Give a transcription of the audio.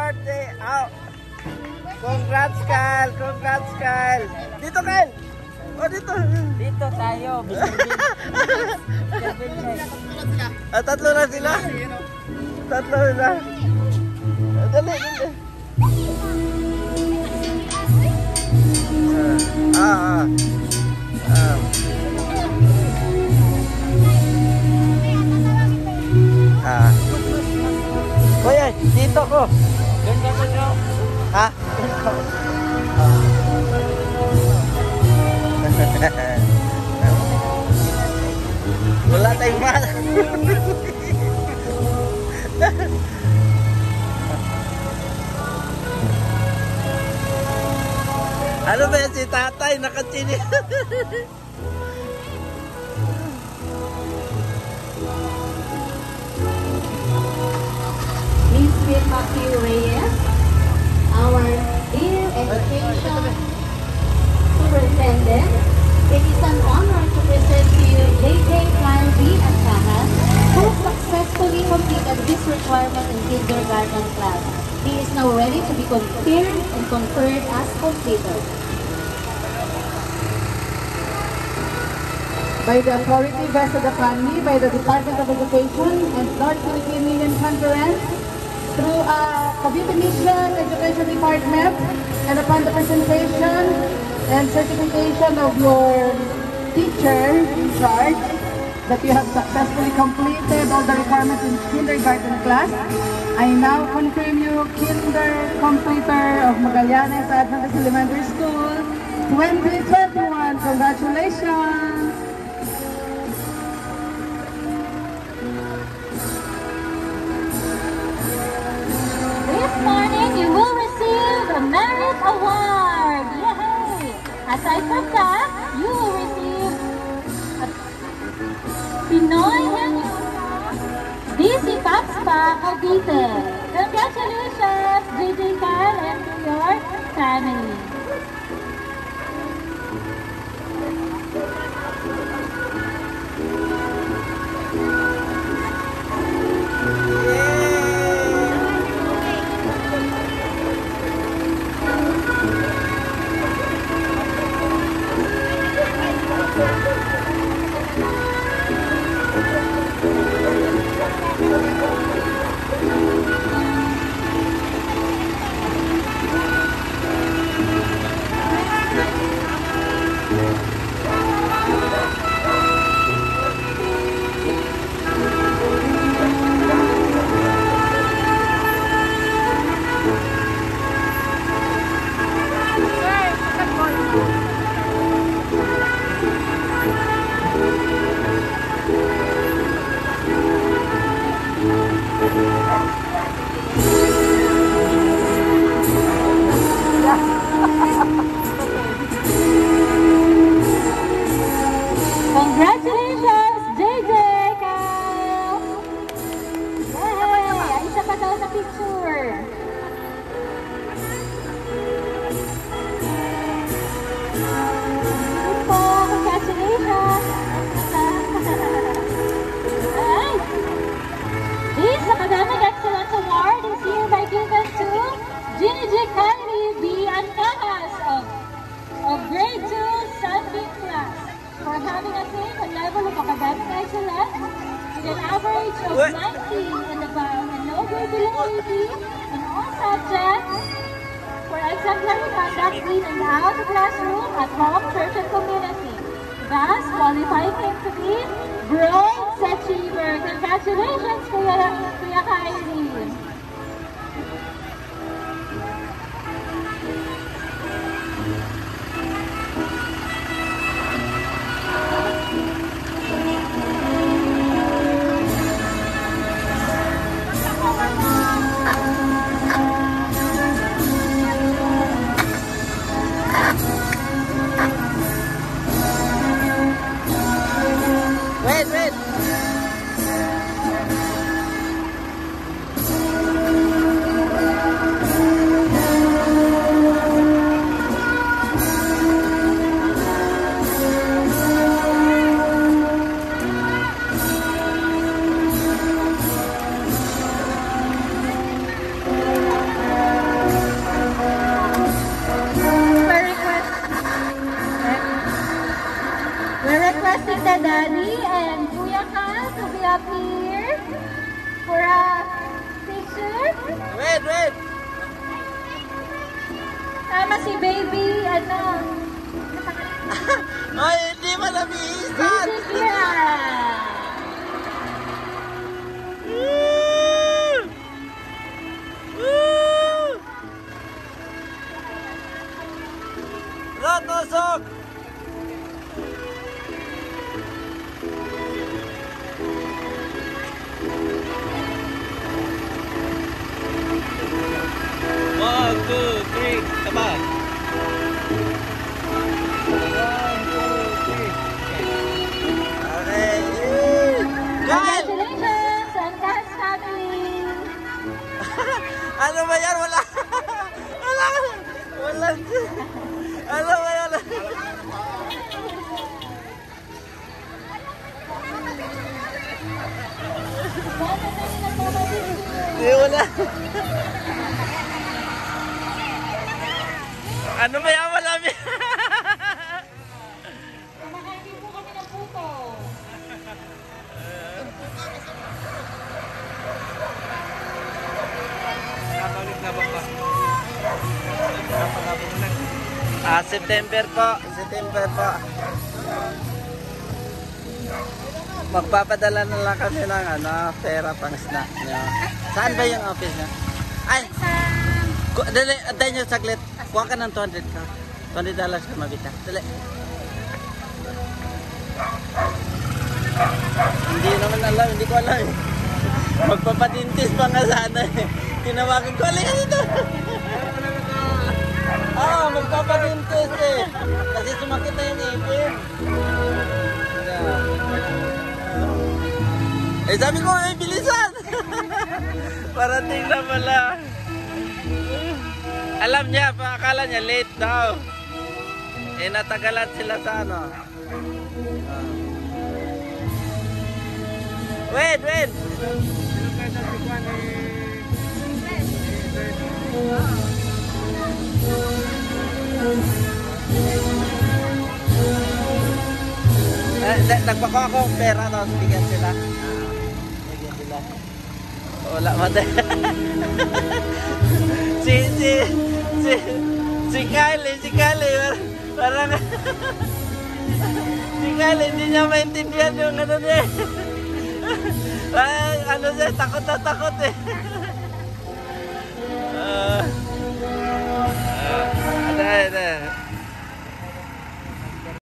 birthday! Oh. Congrats, Kyle! Congrats, Kyle! Dito, Kyle! Oh, dito! Dito tayo, Mr. Bill. Tatlo na sila? Tatlo na. Dali, dali. Kuya, dito ko. Doon ka mo, bro. Ha? Wala tayong mata. Ano ba yan si tatay? Nakachini. Miss Matthew Reyes, our dear education superintendent, it is an honor to present to you JJ Kyle B. Ancajas, who successfully completed this requirement in kindergarten class. He is now ready to be confirmed and conferred as completed. By the authority vested upon me by the Department of Education and North Philippine Union Conference, through Cavite Mission Education Department, and upon the presentation and certification of your teacher in charge, that you have successfully completed all the requirements in kindergarten class, I now confirm you kinder completer of Magallanes Adventist Elementary School 2021. Congratulations! This morning, you will receive a Merit Award! Yay! Aside from that, you will receive a Pinoy Henry DC Papspa Cavite. Congratulations, JJ Kyle, and to your family. Congratulations, JJ Kyle! Yay! Isa pa daw sa picture. Po, congratulations! Alright! This Academic Excellence Award is hereby given to JJ Kyle B. Ancajas of Grade 2 Sunbeam Class, for having attained a level of academic excellence with an average of 90 and above and no grade below 80 in all subjects, for exemplary conduct in and out of classroom at home, church, and community, thus qualifying him to be Bronze Achiever. Congratulations, Kuya Kylie! Wait, wait. requesting the daddy and Kuya Kal to be up here for a picture. Wait. Tama si baby, ano? Ay, hindi mo nabihisan. Baby Kira. Ratusok! One, two, three, come on. Okay. Kyle! Congratulations on Kahas family. Ano ba yan? Wala. Ano ba yan? Wala. Ano ba yan? Wala. Kumakain po kami ng puto. September po. Magpapadala na lang kami ng pera pang snack nyo. Saan ba yung office nyo? Ay! Dali, anday nyo saglit. Kuha ka ng 200 ka. $20 ka mabita. Dali. Hindi ko alam eh. Magpapadintis pa nga sana eh. Tinawagan ko, alay ka dito. Magpapadintis eh. Kasi sumakit na yung ipin. Eh sabi ko, bilisan. Parating na pala. Alam niya, akala niya late daw. Eh natagalan sila sa Wait. Nagpakuha ko ng pera, tapos bigyan sila. Wala matay. Si Kylie, parang si Kylie, hindi niya maintindihan yung ano niya. Ay, takot eh.